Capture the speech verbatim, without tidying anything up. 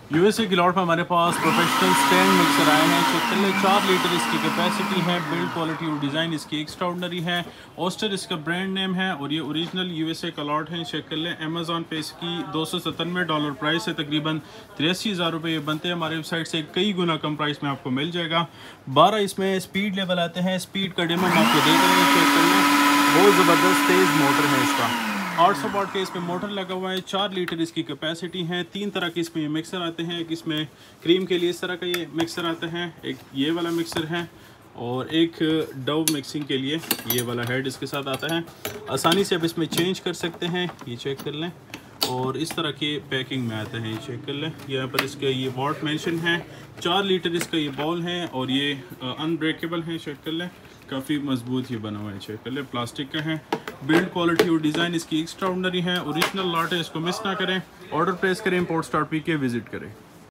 USA की lot में हमारे पास प्रोफेशनल स्टैंड मिक्सर आए हैं। चेक कर लें, चार लीटर इसकी कैपेसिटी है। बिल्ड क्वालिटी और डिज़ाइन इसकी एक्स्ट्राऑर्डिनरी है। ओस्टर इसका ब्रांड नेम है और ये ओरिजिनल यूएसए का लॉट है। चेक कर लें, अमेजोन पे इसकी दो सौ सतानवे डॉलर प्राइस है, तकरीबन तिरासी हज़ार रुपये ये बनते हैं। हमारे वेबसाइट से कई गुना कम प्राइस में आपको मिल जाएगा। बारह इसमें स्पीड लेवल आते हैं। स्पीड का डेमो हम आपको देख रहे हैं। चेक कर लें, बहुत ज़बरदस्त तेज़ मोटर है इसका। आठ सौ वाट के इसमें मोटर लगा हुआ है। चार लीटर इसकी कैपेसिटी है। तीन तरह के इसमें मिक्सर आते हैं। एक इसमें क्रीम के लिए इस तरह का ये मिक्सर आता है, एक ये वाला मिक्सर है और एक डव मिक्सिंग के लिए ये वाला हेड इसके साथ आता है। आसानी से आप इसमें चेंज कर सकते हैं, ये चेक कर लें। और इस तरह के पैकिंग में आता है, ये चेक कर लें। यहाँ पर इसका ये वॉट मेंशन है। चार लीटर इसका ये बॉल है और ये अनब्रेकेबल है। चेक कर लें, काफ़ी मजबूत ये बना हुआ है। चेक कर लें, प्लास्टिक का है। बिल्ड क्वालिटी और डिज़ाइन इसकी एक्स्ट्राऑर्डिनरी है। ओरिजिनल लॉट है, इसको मिस ना करें। ऑर्डर प्लेस करें, import star P K visit करें।